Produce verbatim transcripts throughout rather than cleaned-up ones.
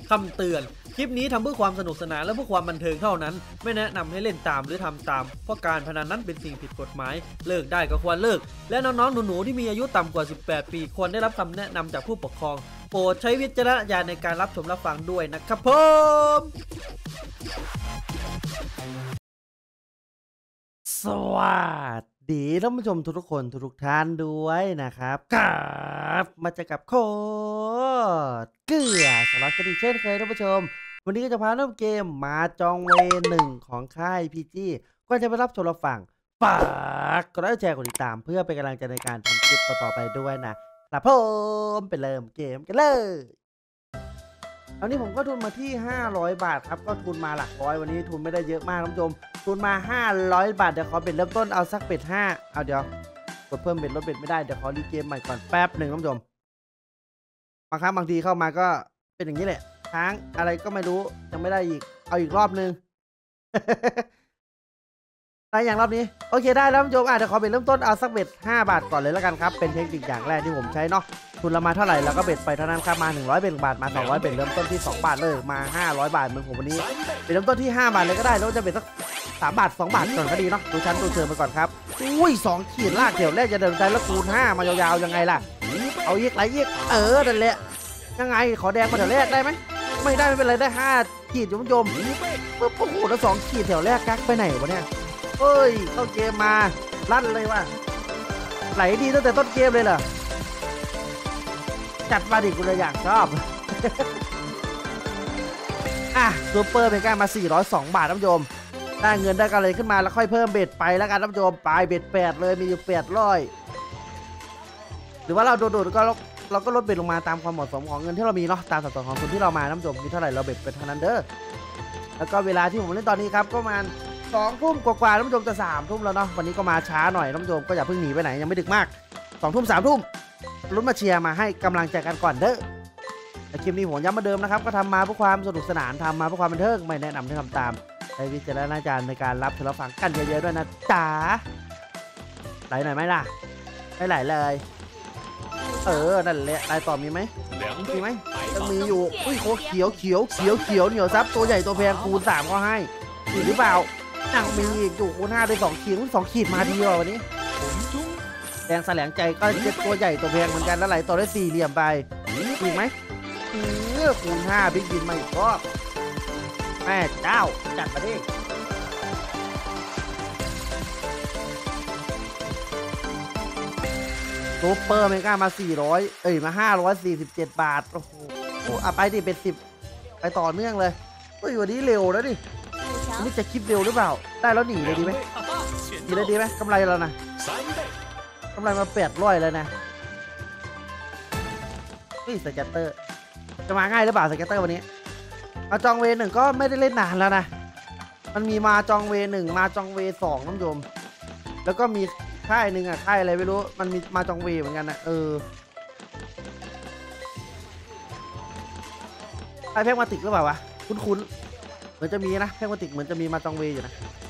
คำเตือนคลิปนี้ทำเพื่อความสนุกสนานและเพื่อความบันเทิงเท่านั้นไม่แนะนำให้เล่นตามหรือทำตามเพราะการพนันนั้นเป็นสิ่งผิดกฎหมายเลิกได้ก็ควรเลิกและน้องๆหนูๆที่มีอายุต่ำกว่าสิบแปดปีควรได้รับคำแนะนำจากผู้ปกครองโปรดใช้วิจารณญาณในการรับชมรับฟังด้วยนะครับผมสวัสดีท่านผู้ชมทุกคนทุกท่านด้วยนะครับกับมาเจอกับโคตรเกลือสำหรับกันอีกเช่นเคยท่านผู้ชมวันนี้ก็จะพาเล่นเกมมาจองเวหนึ่งของค่ายพีจีก็จะไปรับชมรับฟังฝากกดไลค์แชร์กดติดตามเพื่อเป็นกำลังใจในการทำคลิปต่อๆไปด้วยนะครับผมไปเริ่มเกมกันเลยวันนี้ผมก็ทุนมาที่ห้าร้อยบาทครับก็ทุนมาหลักร้อยวันนี้ทุนไม่ได้เยอะมากท่านผู้ชมทุนมาห้าร้อยบาทเดี๋ยวขอเบ็ดเริ่มต้นเอาสักเบ็ดห้าเอาเดี๋ยวกดเพิ่มเบ็ดลดเบ็ดไม่ได้เดี๋ยวขอรีเกมใหม่ก่อนแป๊บหนึ่งท่านผู้ชมบางครั้งบางทีเข้ามาก็เป็นอย่างนี้แหละค้างอะไรก็ไม่รู้ยังไม่ได้อีกเอาอีกรอบนึง ได้อย่างรอบนี้โอเคได้แล้วท่านผู้ชมอ่ะเดี๋ยวขอเบ็ดเริ่มต้นเอาสักเบ็ดห้าบาทก่อนเลยแล้วกันครับเป็นเทคนิคอย่างแรกที่ผมใช้เนาะทุนเรามาเท่าไหร่แล้วก็เบ็ดไปเท่านั้นครับมาหนึ่งร้อยเบ็ดบาทมาสองร้อยเบ็ดเริ่มต้นที่สองบาทเลยมาห้าร้อยบาทเหมือนผมวันนี้เบ็ดเริ่มต้นที่ห้าบาทเลยก็ได้แล้วจะเบ็ดสักสามบาทสองบาทก่อนก็ดีเนาะดูชั้นดูเชิญไปก่อนครับอุ้ยสองขีดลากเดี๋ยวแรกจะเดินใจแล้วคูณห้ามายาวๆยังไงล่ะเอายิกไหลยิกเออนั่นแหละยังไงขอแดงมาแถวแรกได้ไหมไม่ได้ไม่เป็นไรได้ห้าขีดคุณผู้ชมปุ๊บโอ้โหแล้วสองขีดแถวแรกกักไปไหนวะเนี่ยเฮ้ยเข้าเกมมาลั่นเลยว่ะไหลดีตั้งแต่ต้นเกมเลยเหรอจัดมาดิกูเลยอยากชอบ อ่ะซูเปอร์เป็นการมาสี่ร้อยสองบาทท่านผู้ชมได้เงินได้กันเลยขึ้นมาแล้วค่อยเพิ่มเบ็ดไปแล้วกันท่านผู้ชมไปเบ็ดแปดเลยมีอยู่แปดร้อยหรือว่าเราโดดๆก็เราก็ลดเบ็ดลงมาตามความเหมาะสมของเงินที่เรามีเนาะตามสัดส่วนของทุนที่เรามาท่านผู้ชมมีเท่าไหร่เราเบ็ดเป็นเท่านั้นเด้อแล้วก็เวลาที่ผมเล่นตอนนี้ครับก็ประมาณสองทุ่มกว่าๆท่านผู้ชมจะสามทุ่มแล้วเนาะวันนี้ก็มาช้าหน่อยท่านผู้ชมก็อย่าเพิ่งหนีไปไหนยังไม่ดึกมากสองทุ่มสามทุ่มลุ้นมาเชียร์มาให้กำลังใจกันก่อนเด้อแต่คลิปนี้ผมย้ำมาเดิมนะครับก็ทำมาเพื่อความสนุกสนานทำมาเพื่อความบันเทิงไม่แนะนำให้ทำตามใช้วิจารณญาณในการรับชมรับฟังกันเยอะๆด้วยนะจ๋าไหลหน่อยไหมล่ะไม่ไหลเลยเออนั่นแหละลายต่อมีไหมมีไหมยังมีอยู่อุ้ยโคเขียวเขียวเขียวเขียวเหนียวซับตัวใหญ่ตัวแพงคูณสามก็ให้อีกหรือเปล่ายังมีอีกอยู่คูณห้าได้สองขีดสองขีดมาดีกว่าวันนี้แดงแสลงใจก็เจ็ดตัวใหญ่ตัวแพงเหมือนกันแล้วไหลต่อได้สี่เหลี่ยมไปอีกไหมเออคูณห้าบิ๊กบินมาอีกรอบแม่เจ้าจัดมาดิซูเปอร์เมก้ามาสี่ร้อยเอ้ยมาห้าร้อยสี่สิบเจ็ดบาทโอ้โหอ่ะไปดิเป็นสิบไปต่อเนื่องเลยเฮ้ยวันนี้เร็วแล้วดิวันนี้จะคลิปเร็วหรือเปล่าได้แล้วหนีเลยดีไหมหนีเลยดีไหมกำไรแล้วนะกำไรมาแปดร้อยแล้วนะเฮ้ยสเก็ตเตอร์จะมาง่ายหรือเปล่าสเก็ตเตอร์วันนี้มาจองเวหนึ่งก็ไม่ได้เล่นนานแล้วนะมันมีมาจองเวหนึ่งมาจองเวสองน้ำโยมแล้วก็มีค่ายหนึ่งอ่ะค่ายอะไรไม่รู้มันมีมาจองเวเหมือนกันนะเออค่ายแพ็กมาติกหรือเปล่าวะคุ้นๆเหมือนจะมีนะแพ็กมาติกเหมือนจะมีมาจองเวอยู่นะ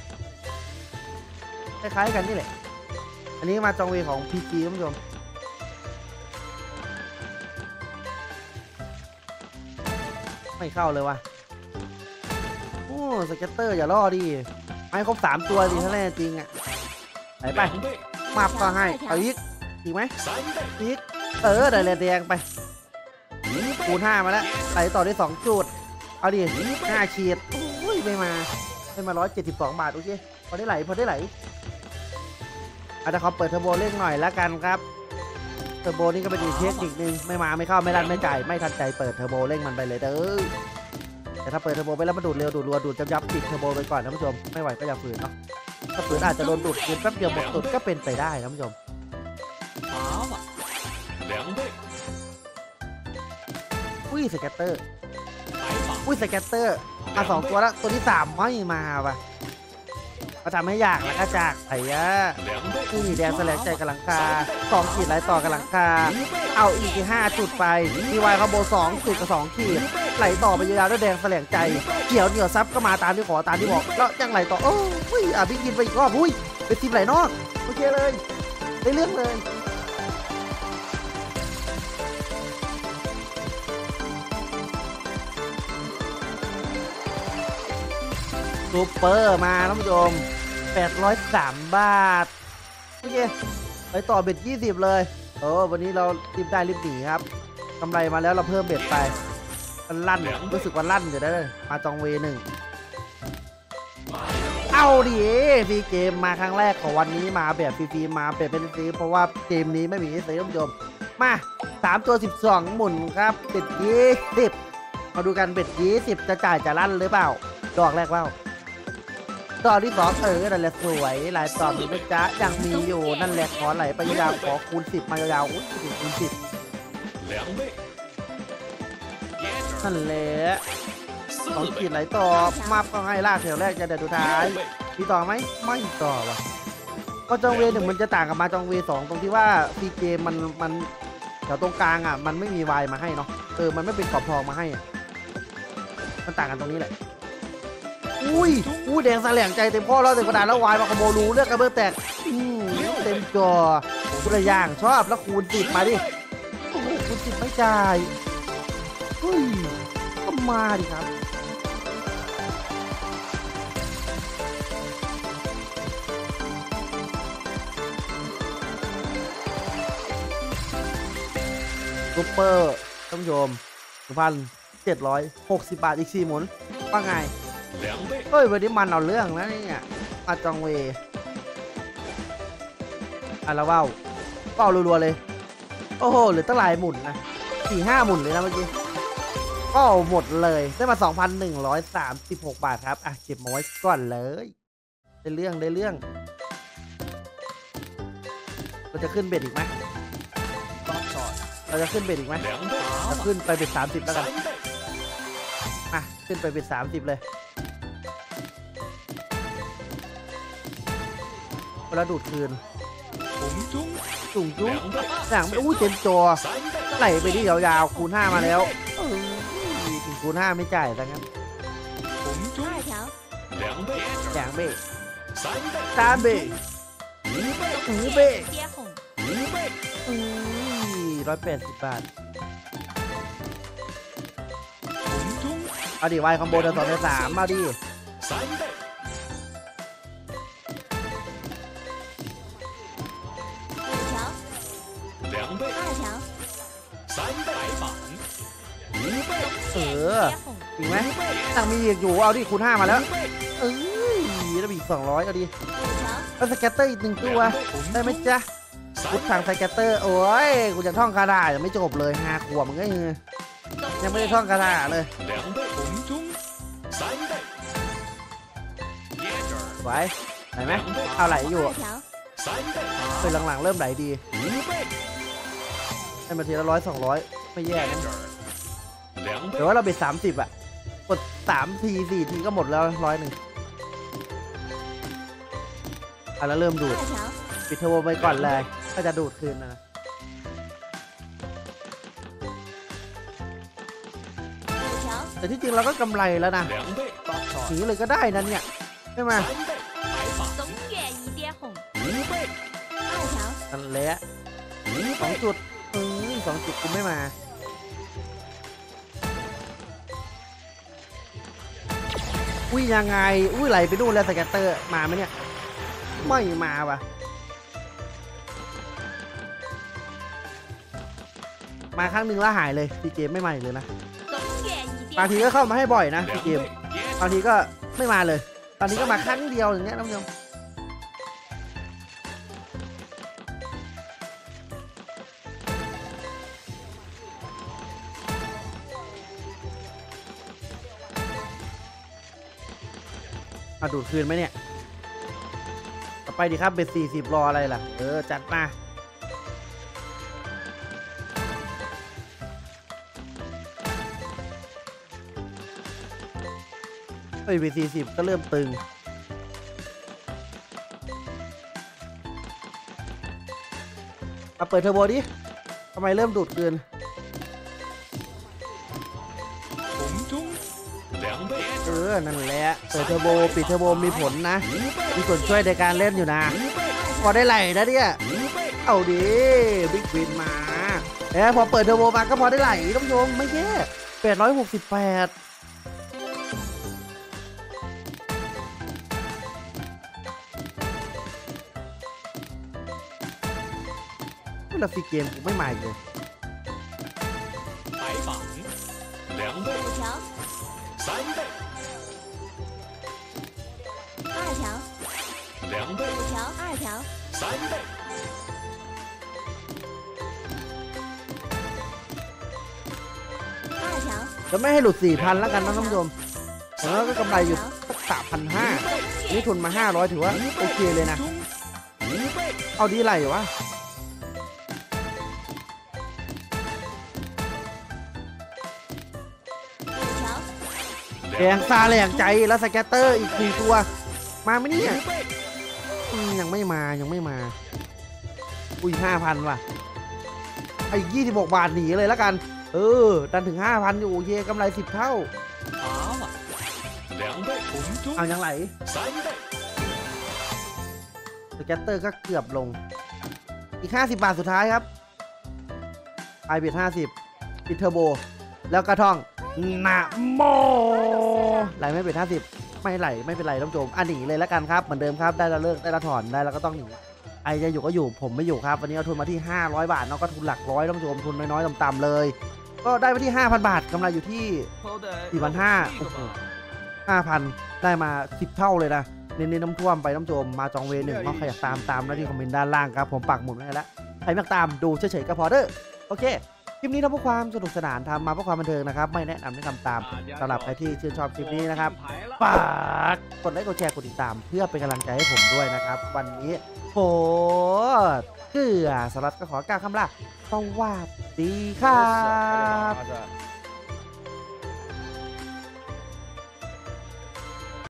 คล้ายๆกันนี่แหละอันนี้มาจองเวของ พี จี ท่านผู้ชมไม่เข้าเลยวะโอ้สเก็ตเตอร์อย่าล่อดิไม่ครบสามตัวดิถ้าแน่จริงอ่ะไหนไปมาบก็ให้เอาอีกอีกไหมอีกเออได้เลยแดงไปคูณห้ามาแล้วไหลต่อได้สองจุดเอาดิห้าขีดโอ้ยไม่มาไม่มาร้อยเจ็ดสิบสองบาทโอเคพอได้ไหลพอได้ไหลอาจจะขอเปิดเทอร์โบเร่งหน่อยแล้วกันครับเทอร์โบนี่ก็เป็นอีกเทคนิคนึงไม่มาไม่เข้าไม่รันไม่จ่ายไม่ทันใจเปิดเทอร์โบเร่งมันไปเลยเด้อแต่ถ้าเปิดเทอร์โบไปแล้วมาดูดเร็วดูดรัวดูดจับยับปิดเทอร์โบไปก่อนท่านผู้ชมไม่ไหวก็อย่าฝืนเนาะถ้าฝืนอาจจะโดนดูดกินแป๊บเดียวหมดตุดก็เป็นไปได้ท่านผู้ชมอุ้ยสเก็ตเตอร์อุ้ยสเก็ตเตอร์มาสองตัวแล้วตัวที่สามไม่มาว่ะมาทำให้ยากแล้วก็จากไอ้ยะนี่แดงแสลงใจกับหลังคาสองขีดไหลต่อกับหลังคาเอาอีกที่ห้าจุดไปทีวายคอมโบสองจุดกับสองขีดไหลต่อไปยาวๆด้วยแดงแสลงใจเขียวเหนียวซับก็มาตามที่ขอตามที่บอกแล้วยังไหลต่อโอ้ยอ่ะพี่กินไปอีกรอบอุ้ยเป็นทีมไหลนอกโอเคเลยได้เรื่องเลยซูเปอร์มาท่านผู้ชมแปดร้อยสามบาทโอเคไปต่อเบ็ดยี่สิบเลยเออวันนี้เรารีบได้รีบหนีครับกำไรมาแล้วเราเพิ่มเบ็ดไปมันลั่นรู้สึกว่าลั่นอยู่ได้เลยมาจองเวหนึ่งเอาดิฟรีเกมมาครั้งแรกของวันนี้มาแบบฟรีๆมาแบบเป็นฟรีเพราะว่าเกมนี้ไม่มีให้ซื้อท่านผู้ชมมาสามตัวสิบสองหมุนครับเบ็ดยี่สิบมาดูกันเบ็ดยี่สิบจะจ่ายจะลั่นหรือเปล่าดอกแรกเปล่าดอกที่สองเออนั่นแหละสวยหลายต่อมีนะจ๊ะยังมีอยู่นั่นแหละขอไหลไปยาวขอคูณสิบมายาวๆอุ้ยคูณสิบนั่นแหละสองขีดไหลต่อมาก็ให้ลากแถวแรกจะเดี๋ยวดูท้ายมีต่อไหมไม่ต่อว่ะก็จองเวหนึ่งมันจะต่างกับมาจองเวสองตรงที่ว่าฟีเกมมันมันแถวตรงกลางอ่ะมันไม่มีวายมาให้เนาะเออมันไม่เป็นขอบทองมาให้มันต่างกันตรงนี้แหละอุ้ยอุ้ยแดงแสลงใจเต็มข้อแล้วเต็มกระดาษแล้ววายมาขโมยรู้เลือกกระเบื้องแตกอืมเต็มจอกุระย่างชอบแล้วคูณสิบมาดิโอ้โหคูณสิบไม่จ่ายเฮ้ยก็มาดิครับซูเปอร์ท่านผู้ชมหนึ่งพันเจ็ดร้อยหกสิบบาทอีกสี่หมุนว่าไงเฮ้ยวันนี้มันเอาเรื่องนะเนี่ยมาจองเวอ่ะแล้วว้าวก็เอารัวๆเลยโอ้โหเหลือตั้งหลายหมุนนะสี่ห้าหมุนเลยนะเมื่อกี้ก็หมดเลยได้มาสองพันหนึ่งร้อยสามสิบหกบาทครับอ่ะเก็บมาไว้ก่อนเลยได้เรื่องได้เรื่องเราจะขึ้นเบ็ดอีกไหมเราจะขึ้นเบ็ดอีกไหมจะขึ้นไปเป็นสามสิบแล้วกันมาขึ้นไปเป็นสามสิบเลยเวลาดูดคืนจุ่งจุ้งอย่างไม่อู้เต็มจอไหลไปที่ยาวๆคูณห้ามาแล้วถึงคูณห้าไม่จ่ายแต่งั้นอย่างเบ้สามเบ้หูเบ้ร้อยแปดสิบบาทเอาดิวายคอมโบเดินสองในสามมาดิเออจริงไหมตั้งมีอีกอยู่เอาดิคูณห้ามาแล้วเอ้ยแล้วอีกสองร้อยเอาดิแล้วสแกตเตอร์อีกหนึ่งตัวได้ไหมจ๊ะพุทธังสแกตเตอร์โอ้ยกูจะท่องคาถายังไม่จบเลยห้าขวบมันก็ยังยังไม่ได้ท่องคาถาเลยไหวไหนไหมเอาไหลอยู่เป็นหลังๆเริ่มไหลดีได้มาทีละร้อยสองร้อยไม่แย่นะเดี๋ยวว่าเราเบ็ดสามสิบอ่ะกดสามทีสี่ทีก็หมดแล้วร้อยหนึ่งอ่ะแล้วเริ่มดูดปิดเทอร์โบไปก่อนเลยก็จะดูดคืนนะแต่ที่จริงเราก็กำไรแล้วนะหนีเลยก็ได้นะเนี่ยใช่ไหมนั่นแหละสองจุดเออสองจุดกูไม่มาอุ้ยยังไงอุ้ยไหลไปนู่นแล้วสแกตเตอร์มาไหมเนี่ยไม่มาว่ะมาครั้งหนึ่งแล้วหายเลยพี่เกมไม่มาอีกเลยนะบางทีก็เข้ามาให้บ่อยนะพี่เกมบางทีก็ไม่มาเลยตอนนี้ก็มาครั้งเดียวอย่างเงี้ยท่านผู้ชมมาดูดคืนไหมเนี่ยต่อไปดีครับเบ็ดสี่สิบรออะไรล่ะเออจัดมาเฮ้ยเบ็ดสี่สิบก็เริ่มตึงมาเปิดเทอร์โบดิทำไมเริ่มดูดคืนเออนั่นแหละเปิดเทอร์โบปิดเทอร์โบมีผลนะมีส่วนช่วยในการเล่นอยู่นะพอได้ไหลนะเนี่ยเอาดิบิ๊กวินมาเออพอเปิดเทอร์โบมาก็พอได้ไหลท่านผู้ชมไม่แย่แปดร้อยหกสิบแปดแล้วฟรีเกมกูไม่มาอีกเลย白榜两倍五条三倍二条两倍五条二条三倍二条จะไม่ให้หลุดสี่พันแล้วกันนะท่านผู้ชมแล้วก็กำไรอยู่สักสามพันห้านี่ทุนมาห้าร้อยถือว่าโอเคเลยนะเอาดีไรอยู่วะแรงซาแรงใจแล้วสแกตเตอร์อีกสี่ตัวมาไหมเนี่ยอืมยังไม่มายังไม่มาอุ้ยห้าพันว่ะไอ้ยี่สิบหกบาทหนีเลยแล้วกันเออดันถึงห้าพันอยู่เยกำไรสิบเท่า好嘛两倍红中เอายังไหล三倍สแกตเตอร์ก็เกือบลงอีกห้าสิบบาทสุดท้ายครับไอเบียดห้าสิบปิดเทอร์โบแล้วกระท่องนะโมไหลไม่เป็นห้าสิบไม่ไหลไม่เป็นไรท่านผู้ชมอ่ะหนีเลยแล้วกันครับเหมือนเดิมครับได้แล้วเลิกได้แล้วถอนได้แล้วก็ต้องหนีไอจะอยู่ก็อยู่ผมไม่อยู่ครับวันนี้เอาทุนมาที่ห้าร้อยบาทเนาะก็ทุนหลักร้อยท่านผู้ชมทุนน้อยๆต่ำๆเลยก็ได้ไปที่ห้าพันบาทกำไรอยู่ที่สี่พันห้าโอ้โหห้าพันได้มาสิบเท่าเลยนะเน้นๆน้ำท่วมไปน้ำโจมมาจองเวหนึ่งเนาะใครอยากตามตามนะที่คอมเมนต์ด้านล่างครับผมปักหมุดไว้ให้แล้วใครไม่อยากตามดูเฉยๆก็พอเด้อโอเคคลิปนี้ทำเพื่อความสนุกสนานทำมาเพื่อความบันเทิงนะครับไม่แนะนำให้ทำตามสำหรับใครที่ชื่นชอบคลิปนี้นะครับฝากกดไลค์กดแชร์กดติดตามเพื่อเป็นกำลังใจให้ผมด้วยนะครับวันนี้โหเกลือสลัดก็ขอกล่าวคำลาสวัสดีครับ